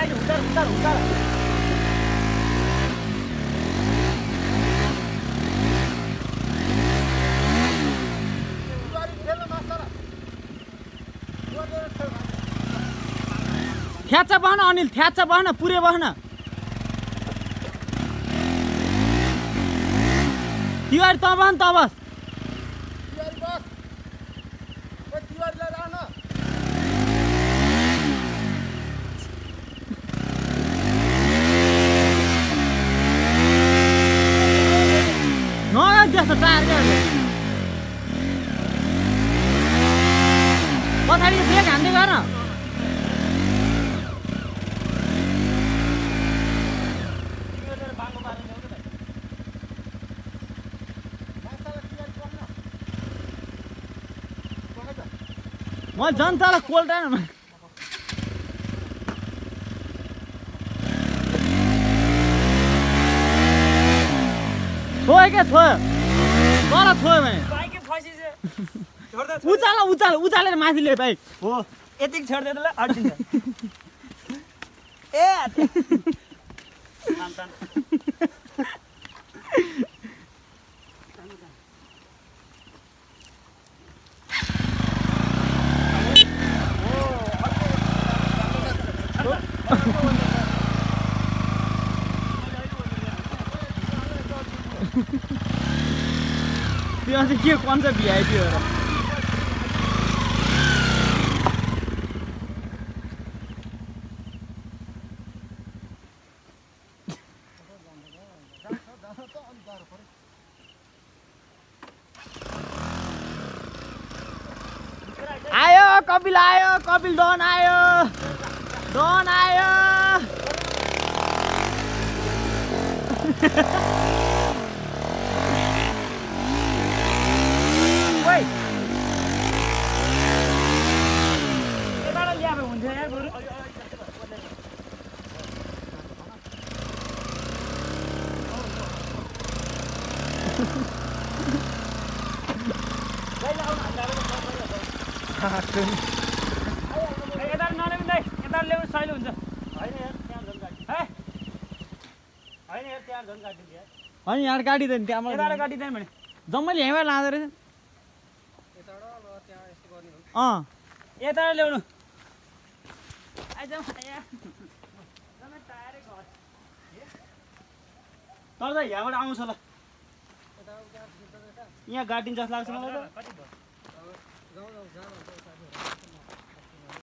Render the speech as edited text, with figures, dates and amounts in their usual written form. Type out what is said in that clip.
थ्याच्चा बहन अनिल थ्याच्चा बहन पुरै बहन तिवारी त बहन त बस नगद त्यस्तो टायर क्या पछाडि ब्रेक हान्दै गर म जनतालाई कोल्टान छोयो क्या छोयो तल छोयो भने उचालेर माथि ल्याए बाइक हो यतिक छोड्दै ल अड्किन्छ ए त्यो चाहिँ के कन्सेप्ट भिआइपी हो र आयो कपिल डन आयो ओइ यताबाट ल्याएको हुन्छ यार बरु यता नल्याउनु दाइ यता ल्याउनु सहिलो हुन्छ होइन यार त्यहाँ झन् गाडी होइन यार त्यहाँ झन् गाडी दिए होइन यहाँ गाडिँदैन त्यहाँबाट यताबाट गाडिँदैन भने जम्मैले यहीँबाट लाँदो रहेछ यताबाट ल्याउनु तर त यहाँबाट आउँछ ल यहाँ गाडिन्छ जस्तो लाग्छ मलाई त